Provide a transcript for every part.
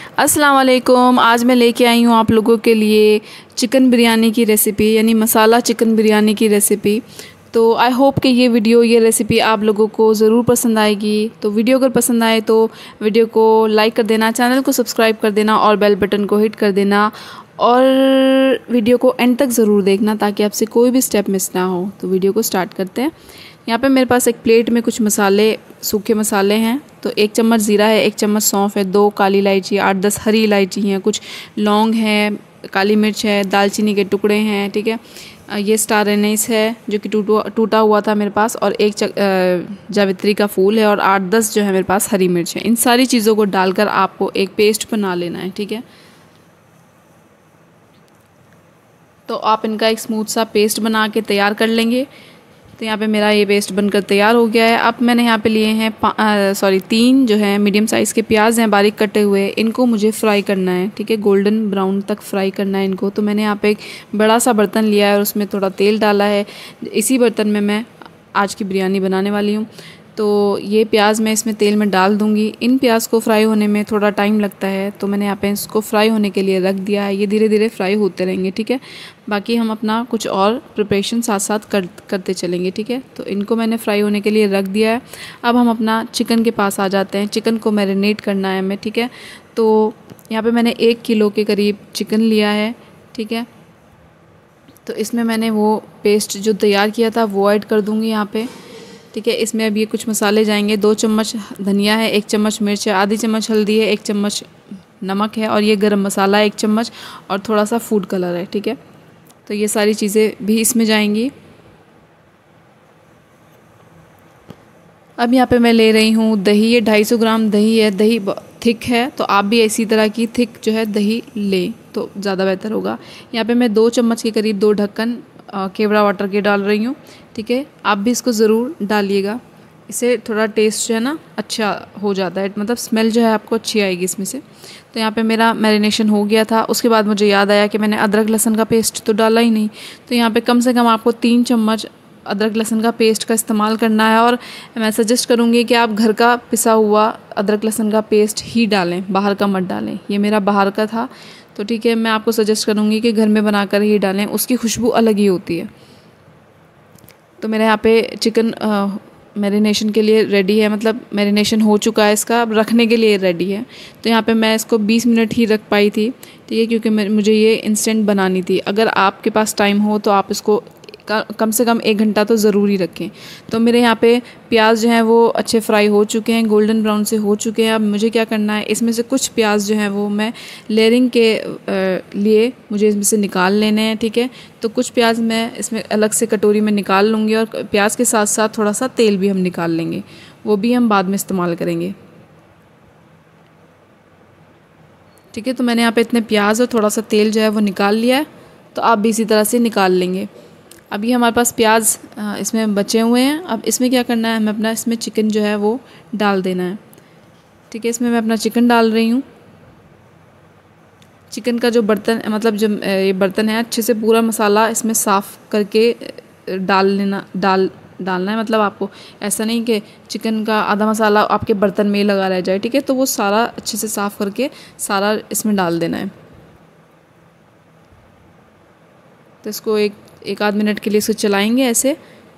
अस्सलाम वालेकुम। आज मैं लेके आई हूँ आप लोगों के लिए चिकन बिरयानी की रेसिपी, यानी मसाला चिकन बिरयानी की रेसिपी। तो आई होप कि ये रेसिपी आप लोगों को ज़रूर पसंद आएगी। तो वीडियो अगर पसंद आए तो वीडियो को लाइक कर देना, चैनल को सब्सक्राइब कर देना और बेल बटन को हिट कर देना, और वीडियो को एंड तक ज़रूर देखना ताकि आपसे कोई भी स्टेप मिस ना हो। तो वीडियो को स्टार्ट करते हैं। यहाँ पे मेरे पास एक प्लेट में कुछ मसाले, सूखे मसाले हैं। तो 1 चम्मच ज़ीरा है, 1 चम्मच सौंफ है, 2 काली इलायची, 8-10 हरी इलायची हैं, कुछ लौंग है, काली मिर्च है, दालचीनी के टुकड़े हैं, ठीक है। ये स्टार एनीस है जो कि टूटा हुआ था मेरे पास, और एक जावित्री का फूल है, और 8-10 जो है मेरे पास हरी मिर्च है। इन सारी चीज़ों को डालकर आपको एक पेस्ट बना लेना है, ठीक है। तो आप इनका एक स्मूथ सा पेस्ट बना के तैयार कर लेंगे। तो यहाँ पे मेरा ये पेस्ट बनकर तैयार हो गया है। अब मैंने यहाँ पे लिए हैं 3 जो है मीडियम साइज़ के प्याज हैं, बारीक कटे हुए। इनको मुझे फ्राई करना है, ठीक है, गोल्डन ब्राउन तक फ्राई करना है इनको। तो मैंने यहाँ पे एक बड़ा सा बर्तन लिया है और उसमें थोड़ा तेल डाला है। इसी बर्तन में मैं आज की बिरयानी बनाने वाली हूँ। तो ये प्याज मैं इसमें तेल में डाल दूँगी। इन प्याज को फ्राई होने में थोड़ा टाइम लगता है, तो मैंने यहाँ पे इसको फ्राई होने के लिए रख दिया है। ये धीरे धीरे फ्राई होते रहेंगे, ठीक है। बाकी हम अपना कुछ और प्रिपरेशन साथ साथ करते चलेंगे, ठीक है। तो इनको मैंने फ्राई होने के लिए रख दिया है। अब हम अपना चिकन के पास आ जाते हैं। चिकन को मैरिनेट करना है हमें, ठीक है। तो यहाँ पर मैंने 1 किलो के करीब चिकन लिया है, ठीक है। तो इसमें मैंने वो पेस्ट जो तैयार किया था वो ऐड कर दूँगी यहाँ पे, ठीक है। इसमें अब ये कुछ मसाले जाएंगे। 2 चम्मच धनिया है, 1 चम्मच मिर्च है, आधी चम्मच हल्दी है, 1 चम्मच नमक है, और ये गरम मसाला है 1 चम्मच, और थोड़ा सा फूड कलर है, ठीक है। तो ये सारी चीज़ें भी इसमें जाएंगी। अब यहाँ पे मैं ले रही हूँ दही। ये 250 ग्राम दही है। दही थिक है तो आप भी इसी तरह की थिक जो है दही लें तो ज़्यादा बेहतर होगा। यहाँ पे मैं 2 चम्मच के करीब 2 ढक्कन केवड़ा वाटर के डाल रही हूँ, ठीक है। आप भी इसको ज़रूर डालिएगा, इससे थोड़ा टेस्ट जो है ना अच्छा हो जाता है, मतलब स्मेल जो है आपको अच्छी आएगी इसमें से। तो यहाँ पे मेरा मैरिनेशन हो गया था। उसके बाद मुझे याद आया कि मैंने अदरक लहसुन का पेस्ट तो डाला ही नहीं। तो यहाँ पे कम से कम आपको 3 चम्मच अदरक लहसुन का पेस्ट का इस्तेमाल करना है, और मैं सजेस्ट करूँगी कि आप घर का पिसा हुआ अदरक लहसुन का पेस्ट ही डालें, बाहर का मत डालें। ये मेरा बाहर का था, तो ठीक है, मैं आपको सजेस्ट करूँगी कि घर में बनाकर ही डालें, उसकी खुशबू अलग ही होती है। तो मेरे यहाँ पे चिकन मैरिनेशन के लिए रेडी है, मतलब मैरिनेशन हो चुका है इसका, अब रखने के लिए रेडी है। तो यहाँ पे मैं इसको 20 मिनट ही रख पाई थी, ठीक है, क्योंकि मुझे ये इंस्टेंट बनानी थी। अगर आपके पास टाइम हो तो आप इसको कम से कम 1 घंटा तो ज़रूरी रखें। तो मेरे यहाँ पे प्याज जो हैं वो अच्छे फ्राई हो चुके हैं, गोल्डन ब्राउन से हो चुके हैं। अब मुझे क्या करना है, इसमें से कुछ प्याज जो हैं वो मैं लेयरिंग के लिए मुझे इसमें से निकाल लेने हैं, ठीक है। तो कुछ प्याज मैं इसमें अलग से कटोरी में निकाल लूँगी, और प्याज के साथ साथ थोड़ा सा तेल भी हम निकाल लेंगे, वो भी हम बाद में इस्तेमाल करेंगे, ठीक है। तो मैंने यहाँ पे इतने प्याज और थोड़ा सा तेल जो है वो निकाल लिया है, तो आप भी इसी तरह से निकाल लेंगे। अभी हमारे पास प्याज इसमें बचे हुए हैं। अब इसमें क्या करना है, हमें अपना इसमें चिकन जो है वो डाल देना है, ठीक है। इसमें मैं अपना चिकन डाल रही हूँ। चिकन का जो बर्तन, मतलब जो ये बर्तन है, अच्छे से पूरा मसाला इसमें साफ़ करके डालना है। मतलब आपको ऐसा नहीं कि चिकन का आधा मसाला आपके बर्तन में ही लगा रह जाए, ठीक है। तो वो सारा अच्छे से साफ़ करके सारा इसमें डाल देना है। तो इसको एक आध मिनट के लिए इसको चलाएंगे ऐसे,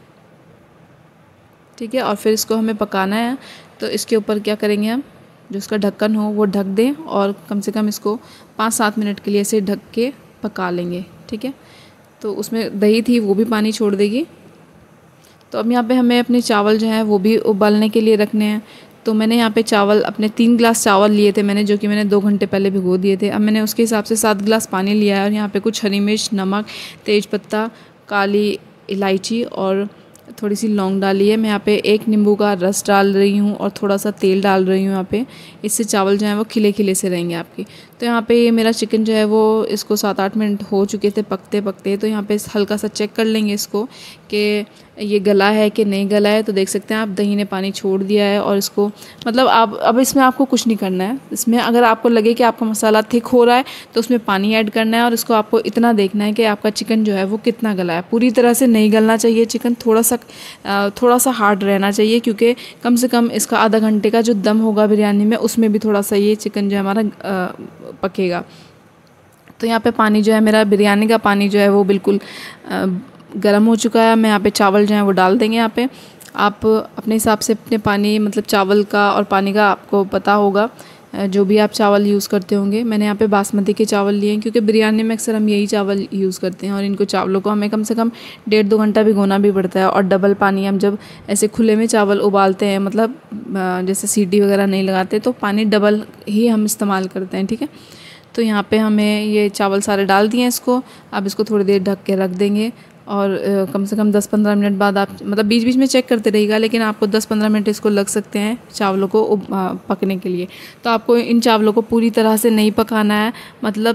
ठीक है, और फिर इसको हमें पकाना है। तो इसके ऊपर क्या करेंगे, हम जो उसका ढक्कन हो वो ढक दें, और कम से कम इसको 5-7 मिनट के लिए ऐसे ढक के पका लेंगे, ठीक है। तो उसमें दही थी वो भी पानी छोड़ देगी। तो अब यहाँ पे हमें अपने चावल जो हैं वो भी उबालने के लिए रखने हैं। तो मैंने यहाँ पे चावल, अपने 3 गिलास चावल लिए थे मैंने, जो कि मैंने 2 घंटे पहले भिगो दिए थे। अब मैंने उसके हिसाब से 7 गिलास पानी लिया है, और यहाँ पे कुछ हरी मिर्च, नमक, तेज़पत्ता, काली इलायची और थोड़ी सी लौंग डाली है। मैं यहाँ पे 1 नींबू का रस डाल रही हूँ, और थोड़ा सा तेल डाल रही हूँ यहाँ पे। इससे चावल जो हैं वो खिले खिले से रहेंगे आपकी। तो यहाँ पे ये मेरा चिकन जो है वो, इसको 7-8 मिनट हो चुके थे पकते पकते। तो यहाँ पे हल्का सा चेक कर लेंगे इसको कि ये गला है कि नहीं गला है। तो देख सकते हैं आप, दही ने पानी छोड़ दिया है, और इसको मतलब आप अब इसमें आपको कुछ नहीं करना है। इसमें अगर आपको लगे कि आपका मसाला थिक हो रहा है तो उसमें पानी ऐड करना है, और इसको आपको इतना देखना है कि आपका चिकन जो है वो कितना गला है। पूरी तरह से नहीं गलना चाहिए चिकन, थोड़ा थोड़ा सा हार्ड रहना चाहिए, क्योंकि कम से कम इसका आधा घंटे का जो दम होगा बिरयानी में, उसमें भी थोड़ा सा ये चिकन जो है हमारा पकेगा। तो यहाँ पे पानी जो है मेरा, बिरयानी का पानी जो है वो बिल्कुल गर्म हो चुका है। मैं यहाँ पे चावल जो है वो डाल देंगे। यहाँ पे आप अपने हिसाब से अपने पानी, मतलब चावल का और पानी का आपको पता होगा, जो भी आप चावल यूज़ करते होंगे। मैंने यहाँ पे बासमती के चावल लिए हैं, क्योंकि बिरयानी में अक्सर हम यही चावल यूज़ करते हैं, और इनको चावलों को हमें कम से कम 1.5-2 घंटा भिगोना भी पड़ता है। और डबल पानी हम जब ऐसे खुले में चावल उबालते हैं, मतलब जैसे सीटी वगैरह नहीं लगाते, तो पानी डबल ही हम इस्तेमाल करते हैं, ठीक है। तो यहाँ पे हमें ये चावल सारे डाल दिए हैं इसको। अब इसको थोड़ी देर ढक के रख देंगे, और कम से कम 10-15 मिनट बाद आप, मतलब बीच बीच में चेक करते रहिएगा, लेकिन आपको 10-15 मिनट इसको लग सकते हैं चावलों को पकने के लिए। तो आपको इन चावलों को पूरी तरह से नहीं पकाना है, मतलब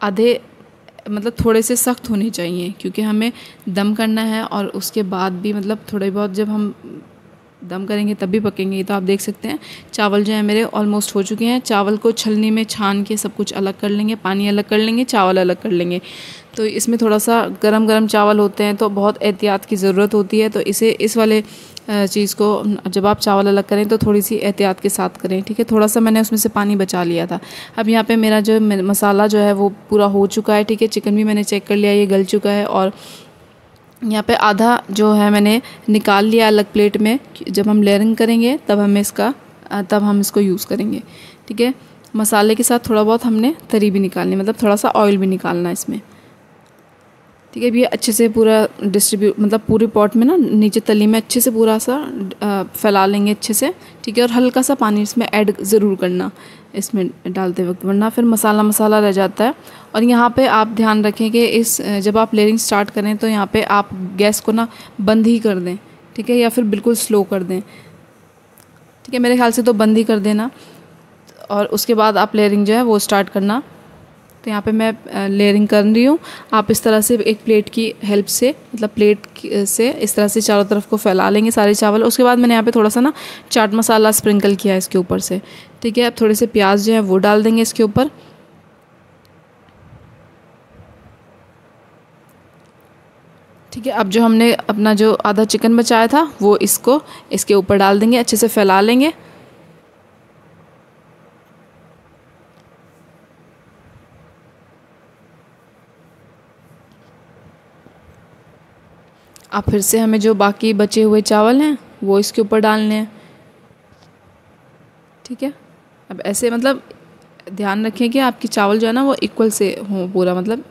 थोड़े से सख्त होने चाहिए, क्योंकि हमें दम करना है, और उसके बाद भी मतलब थोड़े बहुत जब हम दम करेंगे तब भी पकेंगे। तो आप देख सकते हैं चावल जो है मेरे ऑलमोस्ट हो चुके हैं। चावल को छलनी में छान के सब कुछ अलग कर लेंगे, पानी अलग कर लेंगे, चावल अलग कर लेंगे। तो इसमें थोड़ा सा गरम गरम चावल होते हैं, तो बहुत एहतियात की ज़रूरत होती है। तो इस वाले चीज़ को जब आप चावल अलग करें तो थोड़ी सी एहतियात के साथ करें, ठीक है। थोड़ा सा मैंने उसमें से पानी बचा लिया था। अब यहाँ पे मेरा जो मसाला जो है वो पूरा हो चुका है, ठीक है। चिकन भी मैंने चेक कर लिया, ये गल चुका है। और यहाँ पे आधा जो है मैंने निकाल लिया अलग प्लेट में। जब हम लेयरिंग करेंगे तब हम इसको यूज़ करेंगे, ठीक है। मसाले के साथ थोड़ा बहुत हमने तरी भी निकालनी, मतलब थोड़ा सा ऑयल भी निकालना है इसमें, ठीक है। ये अच्छे से पूरा मतलब पूरे पॉट में ना नीचे तली में अच्छे से पूरा सा फैला लेंगे अच्छे से, ठीक है। और हल्का सा पानी इसमें ऐड ज़रूर करना इसमें डालते वक्त, वरना फिर मसाला रह जाता है। और यहाँ पे आप ध्यान रखें कि जब आप लेयरिंग स्टार्ट करें तो यहाँ पे आप गैस को ना बंद ही कर दें, ठीक है, या फिर बिल्कुल स्लो कर दें, ठीक है। मेरे ख्याल से तो बंद ही कर देना, और उसके बाद आप लेयरिंग जो है वो स्टार्ट करना। तो यहाँ पे मैं लेयरिंग कर रही हूँ। आप इस तरह से एक प्लेट की हेल्प से, मतलब प्लेट से इस तरह से चारों तरफ को फैला लेंगे सारे चावल। उसके बाद मैंने यहाँ पे थोड़ा सा ना चाट मसाला स्प्रिंकल किया है इसके ऊपर से, ठीक है। अब थोड़े से प्याज जो है वो डाल देंगे इसके ऊपर, ठीक है। अब जो हमने अपना जो आधा चिकन बचाया था वो इसके ऊपर डाल देंगे, अच्छे से फैला लेंगे। अब फिर से हमें जो बाकी बचे हुए चावल हैं वो इसके ऊपर डालने हैं, ठीक है। अब ऐसे मतलब ध्यान रखें कि आपकी चावल जो है ना वो इक्वल से हो पूरा, मतलब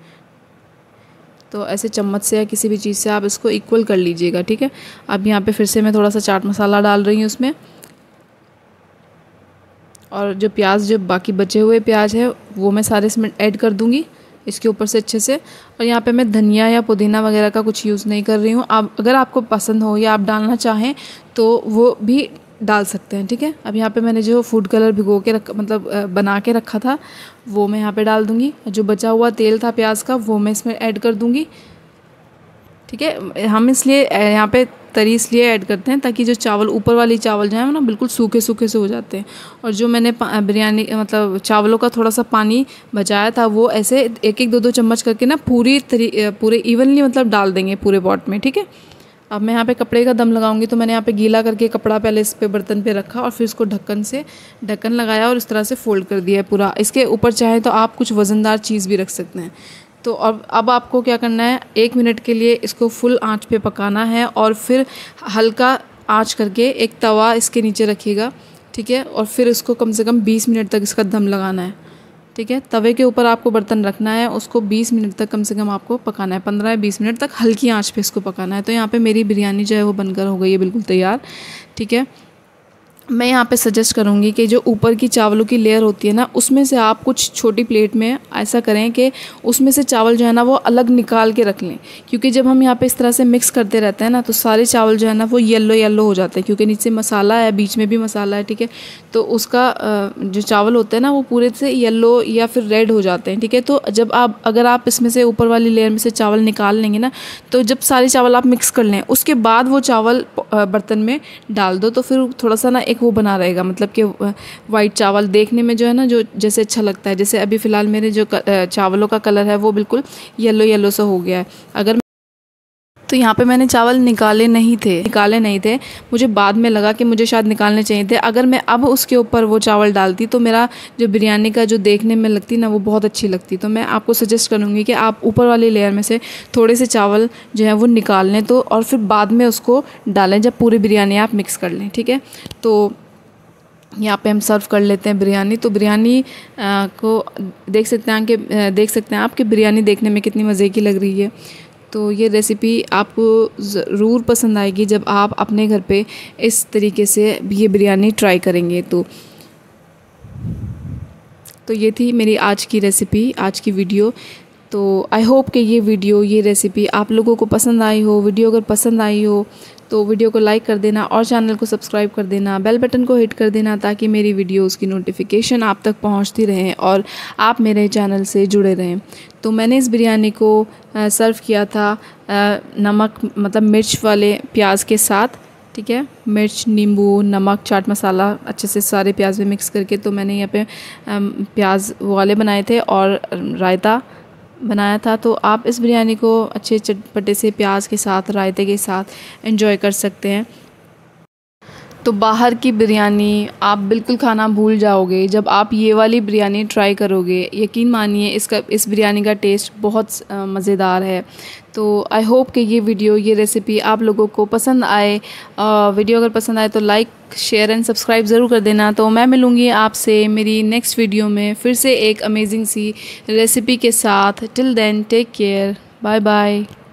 तो ऐसे चम्मच से या किसी भी चीज़ से आप इसको इक्वल कर लीजिएगा, ठीक है। अब यहाँ पे फिर से मैं थोड़ा सा चाट मसाला डाल रही हूँ उसमें, और जो प्याज, जो बाकी बचे हुए प्याज है वो मैं सारे इसमें ऐड कर दूँगी इसके ऊपर से अच्छे से। और यहाँ पे मैं धनिया या पुदीना वगैरह का कुछ यूज़ नहीं कर रही हूँ। आप अगर आपको पसंद हो या आप डालना चाहें तो वो भी डाल सकते हैं, ठीक है। अब यहाँ पे मैंने जो फूड कलर भिगो के बना के रखा था वो मैं यहाँ पे डाल दूँगी। जो बचा हुआ तेल था प्याज का वो मैं इसमें ऐड कर दूँगी, ठीक है। हम इसलिए यहाँ पे तरी इसलिए ऐड करते हैं ताकि जो चावल, ऊपर वाली चावल जो है ना बिल्कुल सूखे सूखे से हो जाते हैं। और जो मैंने बिरयानी मतलब चावलों का थोड़ा सा पानी बचाया था वो ऐसे 1-2 चम्मच करके ना पूरे इवनली मतलब डाल देंगे पूरे पॉट में, ठीक है। अब मैं यहाँ पे कपड़े का दम लगाऊंगी, तो मैंने यहाँ पे गीला करके कपड़ा पहले इस पे बर्तन पे रखा, और फिर इसको ढक्कन लगाया और इस तरह से फोल्ड कर दिया है पूरा। इसके ऊपर चाहे तो आप कुछ वज़नदार चीज़ भी रख सकते हैं। तो अब आपको क्या करना है, 1 मिनट के लिए इसको फुल आंच पे पकाना है, और फिर हल्का आंच करके एक तवा इसके नीचे रखिएगा, ठीक है। और फिर इसको कम से कम 20 मिनट तक इसका दम लगाना है, ठीक है। तवे के ऊपर आपको बर्तन रखना है, उसको 20 मिनट तक कम से कम आपको पकाना है, 15 या 20 मिनट तक हल्की आंच पे इसको पकाना है। तो यहाँ पे मेरी बिरयानी जो है वो बनकर हो गई है बिल्कुल तैयार, ठीक है। मैं यहाँ पे सजेस्ट करूँगी कि जो ऊपर की चावलों की लेयर होती है ना, उसमें से आप कुछ छोटी प्लेट में ऐसा करें कि उसमें से चावल जो है ना वो अलग निकाल के रख लें, क्योंकि जब हम यहाँ पे इस तरह से मिक्स करते रहते हैं ना तो सारे चावल जो है ना वो येलो हो जाते हैं, क्योंकि नीचे मसाला है, बीच में भी मसाला है, ठीक है। तो उसका जो चावल होता है ना वो पूरे से येलो या फिर रेड हो जाते हैं, ठीक है। तो अगर आप इसमें से ऊपर वाली लेयर में से चावल निकाल लेंगे ना, तो जब सारे चावल आप मिक्स कर लें उसके बाद वो चावल बर्तन में डाल दो, तो फिर थोड़ा सा ना वो बना रहेगा, मतलब कि वाइट चावल देखने में जो है ना जो जैसे अच्छा लगता है। जैसे अभी फ़िलहाल मेरे जो चावलों का कलर है वो बिल्कुल येलो सा हो गया है। अगर तो यहाँ पे मैंने चावल निकाले नहीं थे। मुझे बाद में लगा कि मुझे शायद निकालने चाहिए थे। अगर मैं अब उसके ऊपर वो चावल डालती तो मेरा जो बिरयानी का जो देखने में लगती ना वो बहुत अच्छी लगती। तो मैं आपको सजेस्ट करूँगी कि आप ऊपर वाली लेयर में से थोड़े से चावल जो है वो निकाल लें तो, और फिर बाद में उसको डालें जब पूरी बिरयानी आप मिक्स कर लें। ठीक है, तो यहाँ पे हम सर्व कर लेते हैं बिरयानी। तो बिरयानी को देख सकते हैं आप कि बिरयानी देखने में कितनी मज़े की लग रही है। तो ये रेसिपी आपको ज़रूर पसंद आएगी जब आप अपने घर पे इस तरीके से ये बिरयानी ट्राई करेंगे। तो ये थी मेरी आज की रेसिपी, आज की वीडियो। तो आई होप कि ये रेसिपी आप लोगों को पसंद आई हो। वीडियो अगर पसंद आई हो तो वीडियो को लाइक कर देना और चैनल को सब्सक्राइब कर देना, बेल बटन को हिट कर देना ताकि मेरी वीडियोस की नोटिफिकेशन आप तक पहुंचती रहें और आप मेरे चैनल से जुड़े रहें। तो मैंने इस बिरयानी को सर्व किया था नमक मतलब मिर्च वाले प्याज के साथ। ठीक है, मिर्च, नींबू, नमक, चाट मसाला अच्छे से सारे प्याज में मिक्स करके। तो मैंने यहाँ पे प्याज वाले बनाए थे और रायता बनाया था। तो आप इस बिरयानी को अच्छे चटपटे से प्याज के साथ, रायते के साथ एंजॉय कर सकते हैं। तो बाहर की बिरयानी आप बिल्कुल खाना भूल जाओगे जब आप ये वाली बिरयानी ट्राई करोगे। यकीन मानिए इस बिरयानी का टेस्ट बहुत मज़ेदार है। तो आई होप कि ये रेसिपी आप लोगों को पसंद आए। वीडियो अगर पसंद आए तो लाइक, शेयर एंड सब्सक्राइब ज़रूर कर देना। तो मैं मिलूँगी आपसे मेरी नेक्स्ट वीडियो में फिर से एक अमेजिंग सी रेसिपी के साथ। Till then take care, bye bye.